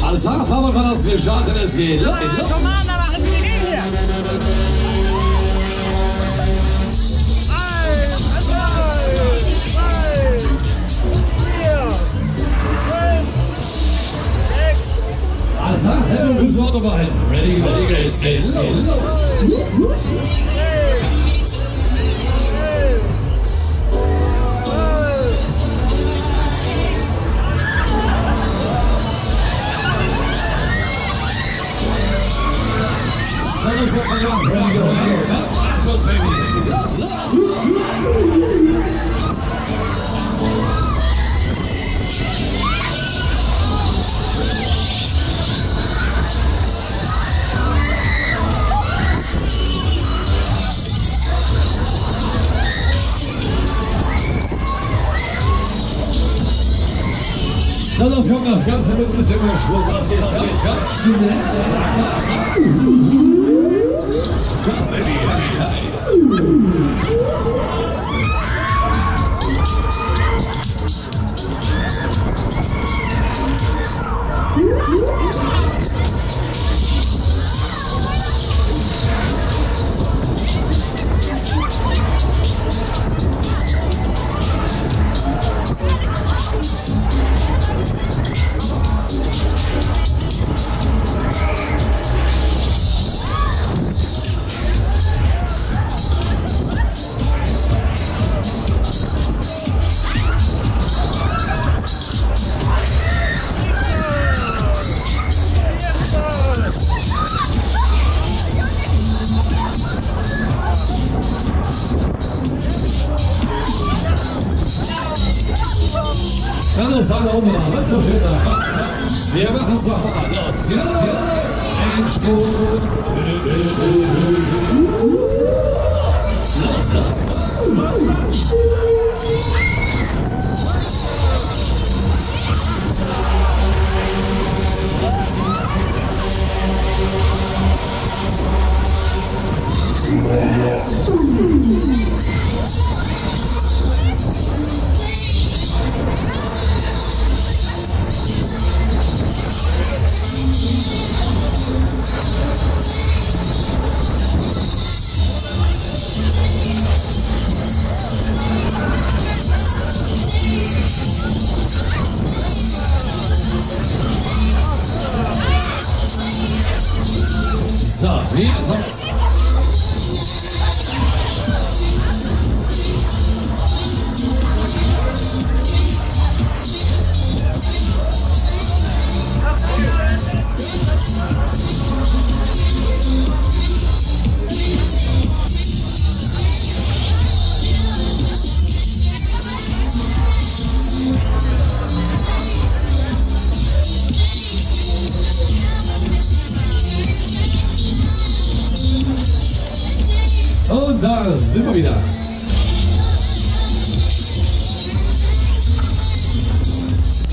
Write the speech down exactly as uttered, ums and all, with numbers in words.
Alles klar, fahren wir das, wir starten, es geht los. Commander, machen Sie den hier! Eins, zwei, drei, vier, fünf, sechs. Alles klar, Hände fürs Wort dabei. Ready, ready, ready, es geht los. Let's go, ready, go, ready, go. That's what's baby. Na, das kommt das Ganze mit ein bisschen mehr Schwung. Das geht's ganz, ganz schnell. Dann ist alle oben da, nicht so schön da. Wir machen es noch mal los. Ja, Endspurt. Los, das. So, wie sonst. Und da sind wir wieder.